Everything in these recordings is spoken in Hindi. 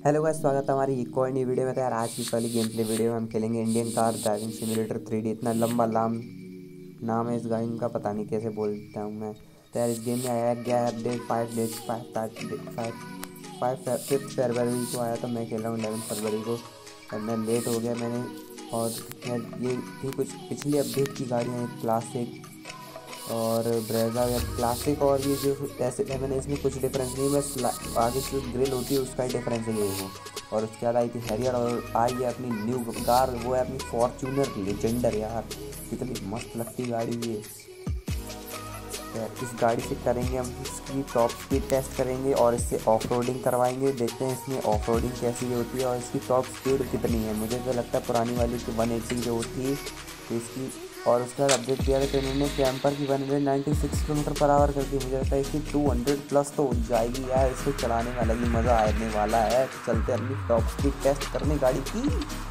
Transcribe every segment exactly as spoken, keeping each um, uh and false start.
हेलो गाइस, स्वागत है हमारी एक और नई वीडियो में। तो यार आज की वाली गेम प्ले वीडियो में हम खेलेंगे Indian car driving simulator three D. इतना लंबा लाम नाम है इस गेम का, पता नहीं कैसे बोलता हूँ मैं। तो यार इस गेम में आया गया है update five days five five five fifth फरवरी को आया। तो मैं खेल रहा हूँ इलेवन फरवरी को। और मैं लेट हो गया मैंने। और यार ये भी कुछ पिछली अपडेट की गाड़ियाँ हैं, क्लासिक और ब्रेजा या क्लासिक, और ये जो ऐसे है मैंने इसमें कुछ डिफरेंस नहीं, बस आगे जो ग्रिल होती है उसका ही डिफरेंस है ये वो। और उसके बाद आई थी हैरियर, और आई है अपनी न्यू कार, वो है अपनी फॉर्च्यूनर लेजेंडर। यार कितनी मस्त लगती गाड़ी ये। यार इस गाड़ी से करेंगे हम इसकी टॉप स्पीड टेस्ट करेंगे और इससे ऑफ रोडिंग करवाएंगे। देखते हैं इसमें ऑफ रोडिंग कैसी होती है और इसकी टॉप स्पीड कितनी है। मुझे तो लगता है पुरानी वाली की वन एटी जो थी तो इसकी, और उसके बाद अपडेट किया था तो इन्होंने कैंपर की one ninety six kilometre per hour कर दी। मुझे लगता है इसकी टू हंड्रेड प्लस तो हो जाएगी यार। इसको चलाने में अलग ही मज़ा आने वाला है। चलते अपनी टॉप स्पीड टेस्ट करने गाड़ी की।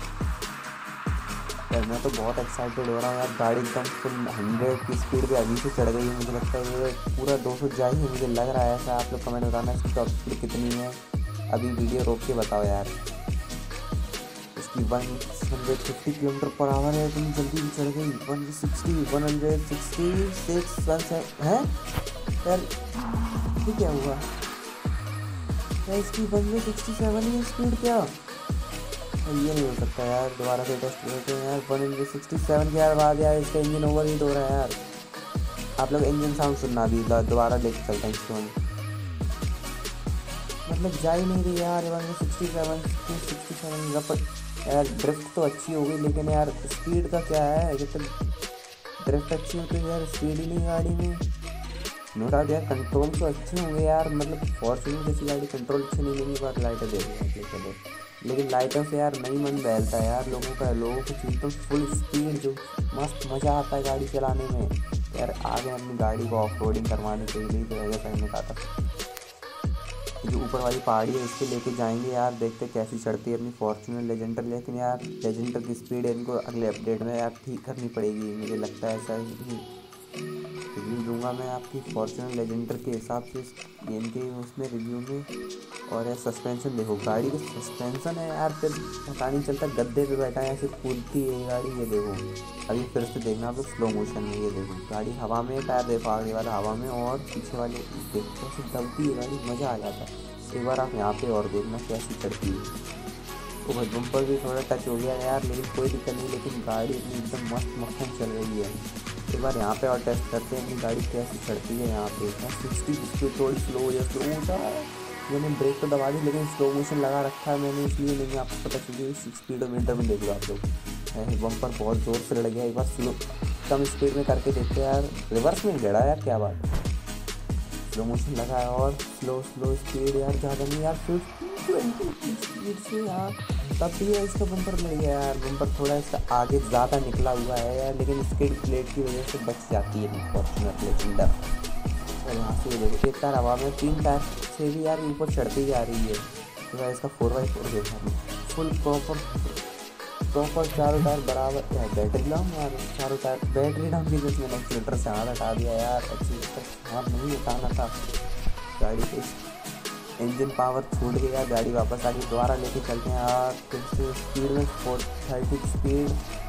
यार मैं तो बहुत एक्साइटेड हो रहा हूँ यार। गाड़ी एकदम फुल हंड्रेड की स्पीड पे अभी से चढ़ गई है। मुझे लगता है ये पूरा दो सौ जाएगी, मुझे लग रहा है ऐसा। आप लोग कमेंट बताना इसकी टॉप स्पीड कितनी है। अभी वीडियो रोक के बताओ यार। इसकी one hundred fifty kilometre per hour है, इतनी जल्दी चढ़ गई। One sixty one hundred sixty six one seven है यार, ये क्या हुआ यार। इसकी वन हंड्रेड सिक्सटी सेवन ही स्पीड क्या, ये नहीं हो सकता यार। दोबारा से टेस्ट करते हैं यार। वन हंड्रेड सिक्सटी सेवन के यार बाद यार इसका इंजन ओवर हीट हो रहा है यार। आप लोग इंजन साउंड सुनना भी, दोबारा लेके चलते हैं इसको। मतलब जा ही नहीं रही यार। One hundred sixty seven sixty seven रपट यार। ड्रिफ्ट तो अच्छी हो गई लेकिन यार स्पीड का क्या है। जब तक ड्रिफ्ट अच्छी होती है यार स्पीड ही नहीं गाड़ी में। नो डाउट यार कंट्रोल तो अच्छे होंगे यार। मतलब फॉर्च्यूनर जैसी गाड़ी कंट्रोल अच्छे नहीं लेंगे, बात लाइटें दे रही है लेकिन लाइटों से यार नहीं मन बहलता है यार लोगों का। लोगों को चाहिए तो फुल स्पीड, जो मस्त मज़ा आता है गाड़ी चलाने में। यार आगे अपनी गाड़ी को ऑफ रोडिंग करवाने के लिए तो जैसा हमने कहा था, जो ऊपर वाली पहाड़ी है इसके लेके जाएंगे यार। देखते कैसी चढ़ती है अपनी फॉर्च्यूनर लेजेंडर। लेकिन यार लेजेंडर की स्पीड इनको अगले अपडेट में यार ठीक करनी पड़ेगी, मुझे लगता है ऐसा ही। रिव्यू दूंगा मैं आपकी फॉर्च्यूनर लेजेंडर के हिसाब से इस गेम के उसमें रिव्यू में। और यार सस्पेंशन देखो, गाड़ी का सस्पेंशन है यार, फिर पता नहीं चलता गद्दे पे बैठा है ऐसे कूदती है गाड़ी। ये देखो अभी फिर से देखना आप स्लो मोशन में। ये देखो गाड़ी हवा में, टायर देखो आगे वाला हवा में और पीछे वाले देखो कैसे दबती है गाड़ी, मज़ा आ जाता है। एक बार आप यहाँ पे और देखना कैसी चढ़ती है। तो भाई बम्पर भी थोड़ा टच हो गया यार, लेकिन कोई दिक्कत नहीं। लेकिन गाड़ी अपनी एकदम मस्त मक्खन चल रही है। एक बार यहाँ पे और टेस्ट करते हैं अपनी गाड़ी कैसी चढ़ती है। यहाँ पे सिक्सटी स्पीड थोड़ी स्लो या स्लो होता है। मैंने ब्रेक तो दबा दी लेकिन स्लो मोशन लगा रखा है मैंने, इसलिए नहीं आपको पता चलिए। स्पीड मीटर में देख लो आप लोग। बम्पर बहुत ज़ोर से लड़ गया। एक बार स्लो कम स्पीड में करके देखते हैं यार। रिवर्स में गड़ा यार, क्या बात। स्लो मोशन लगा है और स्लो स्लो स्पीड यार, ज़्यादा नहीं यार, फिफ्टी स्पीड से यार तब भी है इसका बम्पर लड़ गया यार। बम्पर थोड़ा इसका आगे ज़्यादा निकला हुआ है यार, लेकिन इसके प्लेट की वजह से बच जाती है फॉर्च्यूनर लेजेंडर। और यहाँ से देखो एक टायर हवा में, तीन टायर से भी यार ऊपर चढ़ती जा रही है। तो यार इसका फोर बाई फोर देखा फुल प्रॉपर प्रॉपर चारों टायर बराबर यार। बैटरी डाउन यार, चारों टायर बैटरी डाउन की वजह से मैंने एक्सीलेटर से हाथ हटा दिया यार। एक्सीलेटर हाथ नहीं हटाना था। गाड़ी के इंजन पावर छूट गया, गाड़ी वापस आ गई। दोबारा लेके चलते हैं यार फिर से स्पीड में, फोर थर्टी स्पीड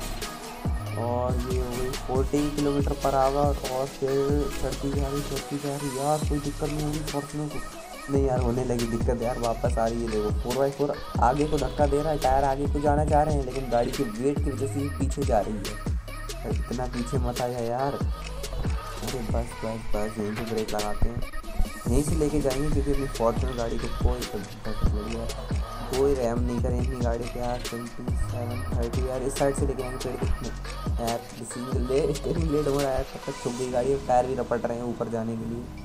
और ये हो गई फोर्टी किलोमीटर पर आवर। और फिर चढ़ती जा रही चढ़ती जा रही यार, कोई दिक्कत नहीं होगी फॉर्च्यूनर को। नहीं यार होने लगी दिक्कत यार, वापस आ रही है। देखो फोर बाई फोर आगे को धक्का दे रहा है, टायर आगे को जाना चाह रहे हैं लेकिन गाड़ी के वेट की वजह से ही पीछे जा रही है। इतना पीछे मत आया यार। अरे बस बस बस यहीं से ब्रेक लगाते हैं, यहीं से लेके जाएंगे क्योंकि अपनी फॉर्च्यूनर गाड़ी को कोई लगी है, कोई रैम नहीं करें अपनी गाड़ी के यार। ट्वेंटी सेवन थर्टी यार इस साइड से लेके आएंगे पेड़ कितने यार। इसी ले स्टेरिंग लेट हो रहा है, तब तक छुप गई गाड़ी। टायर भी रपट रहे हैं ऊपर जाने के लिए।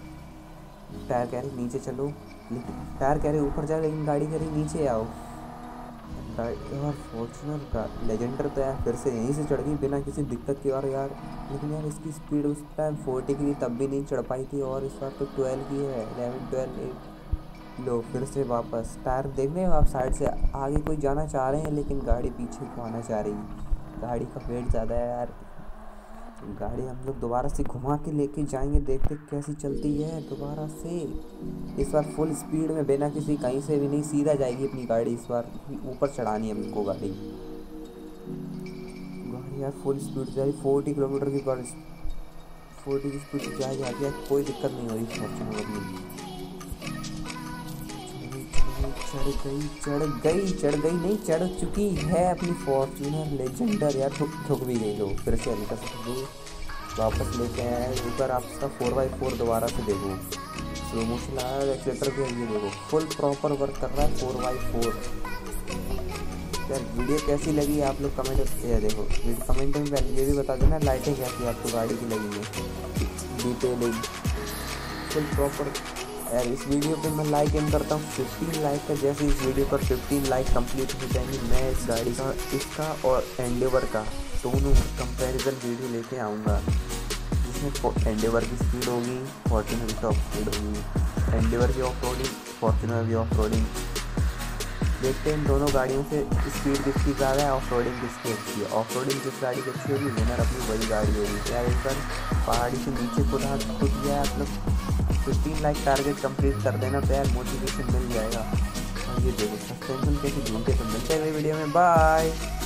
टायर कह रही नीचे चलो, लेकिन टायर कह रहे ऊपर जाओ लेकिन गाड़ी कह रही नीचे आओ। और फॉर्च्यूनर का लेजेंडर तो यार फिर से यहीं से चढ़ गई बिना किसी दिक्कत के। और यार लेकिन यार इसकी स्पीड उस टाइम फोर्टी की थी तब भी नहीं चढ़ पाई थी, और इस बार तो ट्वेल्व की है, इलेवन ट्वेल्व एट। लो फिर से वापस टायर देख रहे हो आप, साइड से आगे कोई जाना चाह रहे हैं लेकिन गाड़ी पीछे को आना चाह रही है। गाड़ी का वेट ज़्यादा है यार। गाड़ी हम लोग दोबारा से घुमा के लेके जाएंगे, देखते कैसी चलती है दोबारा से। इस बार फुल स्पीड में बिना किसी कहीं से भी नहीं, सीधा जाएगी अपनी गाड़ी इस बार। ऊपर चढ़ानी है हमको गाड़ी। गाड़ी यार फुल स्पीड से फोर्टी किलोमीटर की पर फोर्टी की स्पीड से जाए जाती है, कोई दिक्कत नहीं हो रही फॉर्च्यूनर में। चढ़ गई चढ़ गई चढ़ गई नहीं, चढ़ चुकी है अपनी फॉर्च्यूनर लेजेंडर यार। ठुक ठुक भी गई लोग, फिर से हल्का सा ठुक वापस लेके आया है ऊपर। आप इसका फोर बाई फोर दोबारा से देखो, स्लो मोशन आया है एक्सीलेटर के, ये देखो फुल प्रॉपर वर्क कर रहा है फोर बाई फोर। यार वीडियो कैसी लगी आप लोग कमेंट ये देखो कमेंट में पहले ये भी बता देना लाइटें कैसी आपको गाड़ी की लगी है, डिटेलिंग फुल प्रॉपर। यार इस वीडियो पे मैं लाइक एम करता हूँ फिफ्टीन लाइक का। जैसे इस वीडियो पर फिफ्टीन लाइक कंप्लीट हो जाएंगे, मैं इस गाड़ी का इसका और एंडेवर का दोनों कंपैरिजन वीडियो लेके आऊँगा, जिसमें एंडेवर की स्पीड होगी, फॉर्च्यूनर की ऑफ स्पीड होगी, एंडेवर की ऑफ रोडिंग, फॉर्च्यूनर की ऑफ रोडिंग। देखते हैं इन दोनों गाड़ियों से स्पीड किसकी ज़्यादा है, ऑफ रोडिंग किसकी अच्छी है। ऑफ रोडिंग किस गाड़ी की अच्छी होगी, विनर अपनी बड़ी गाड़ी होगी। यार एक बार पहाड़ी से नीचे खुद हाथ खुद गया आप लोग फिफ्टीन लाइक टारगेट कंप्लीट कर देना तो यार मोटिवेशन मिल जाएगा। और ये देखो सस्पेंशन कैसे झूमते, तो मिलते हैं वीडियो में, बाय।